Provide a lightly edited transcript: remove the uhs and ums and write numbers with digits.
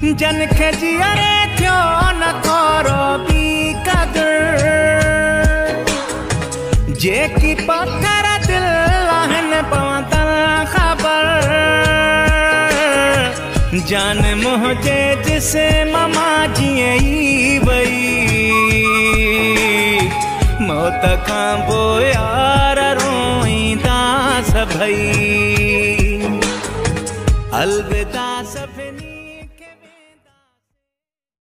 जन खे जीअरे थियो न थोरो बि क़दुरु जेकी पत्थर दिल आहिनि पवंदड़ ख़बर जान मुंहिंजे जिस्म मां जीअं ई वई मौत खां पोइ यार रोईंदा सभई अलविदा।